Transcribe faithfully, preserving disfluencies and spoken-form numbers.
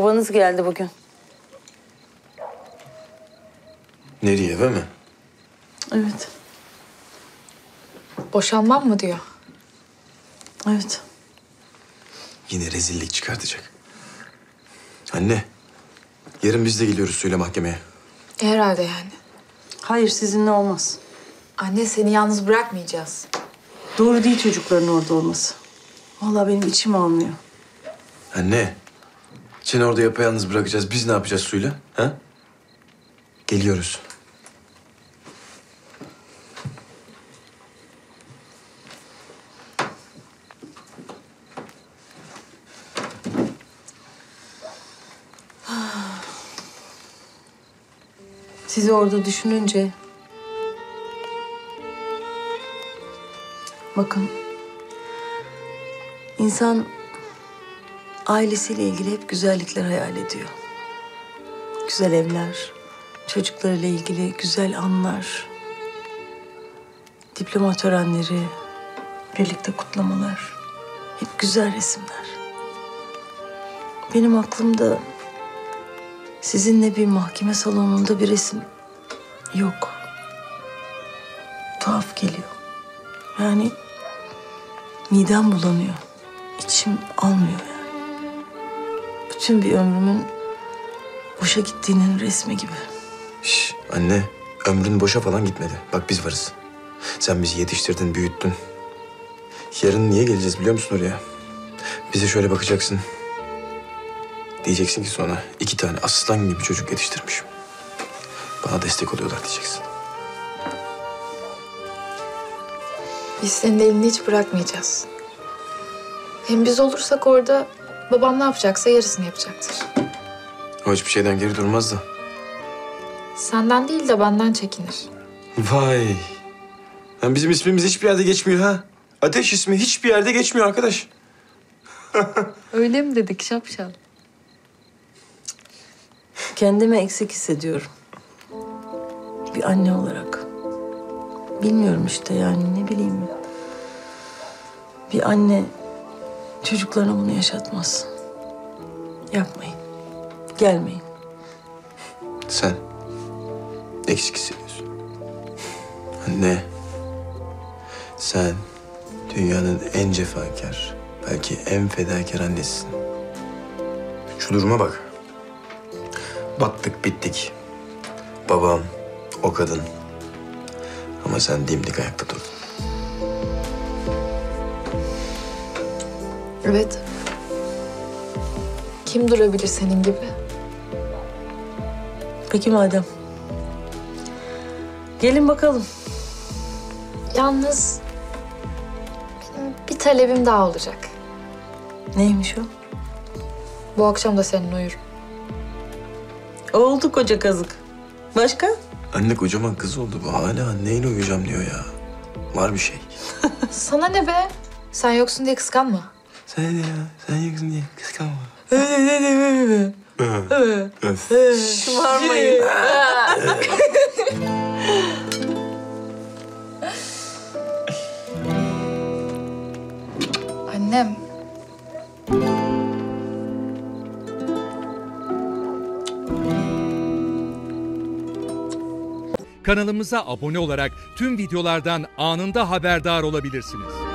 Babanız geldi bugün. Nereye, eve mi? Evet. Boşanmam mı diyor? Evet. Yine rezillik çıkartacak. Anne, yarın biz de geliyoruz Su'yla mahkemeye. Herhalde yani. Hayır, sizinle olmaz. Anne seni yalnız bırakmayacağız. Doğru değil çocukların orada olması. Vallahi benim içim almıyor. Anne, seni orada yapayalnız bırakacağız. Biz ne yapacağız Su'yla? Ha? Geliyoruz. Sizi orada düşününce... Bakın... insan... ailesiyle ilgili hep güzellikler hayal ediyor. Güzel evler, çocuklarıyla ilgili güzel anlar... diploma törenleri, birlikte kutlamalar... hep güzel resimler. Benim aklımda... sizinle bir mahkeme salonunda bir resim yok. Tuhaf geliyor. Yani midem bulanıyor. İçim almıyor yani. Bütün bir ömrümün boşa gittiğinin resmi gibi. Şş, anne, ömrün boşa falan gitmedi. Bak biz varız. Sen bizi yetiştirdin, büyüttün. Yarın niye geleceğiz biliyor musun oraya? Bize şöyle bakacaksın. Diyeceksin ki sonra iki tane aslan gibi çocuk yetiştirmişim. Bana destek oluyorlar diyeceksin. Biz senin elini hiç bırakmayacağız. Hem biz olursak orada babam ne yapacaksa yarısını yapacaktır. O hiçbir şeyden geri durmaz da. Senden değil de benden çekinir. Vay. Yani bizim ismimiz hiçbir yerde geçmiyor ha. Ateş ismi hiçbir yerde geçmiyor arkadaş. Öyle mi dedik şapşal? Kendimi eksik hissediyorum. Bir anne olarak. Bilmiyorum işte yani ne bileyim. Bir anne çocuklarına bunu yaşatmaz. Yapmayın. Gelmeyin. Sen eksik hissediyorsun. Anne, sen dünyanın en cefakar, belki en fedakar annesisin. Şu duruma bak. Battık, bittik. Babam, o kadın. Ama sen dimdik ayakta durdun. Evet. Kim durabilir senin gibi? Peki madem. Gelin bakalım. Yalnız benim bir talebim daha olacak. Neymiş o? Bu akşam da seninle uyurum. Oldu koca kazık. Başka? Anne kocaman kız oldu bu. Hala anneyle uyuyacağım diyor ya. Var bir şey. Sana ne be? Sen yoksun diye kıskanma. Sen ne ya? Sen yoksun diye kıskanma. Şımarmayın. Annem. Kanalımıza abone olarak tüm videolardan anında haberdar olabilirsiniz.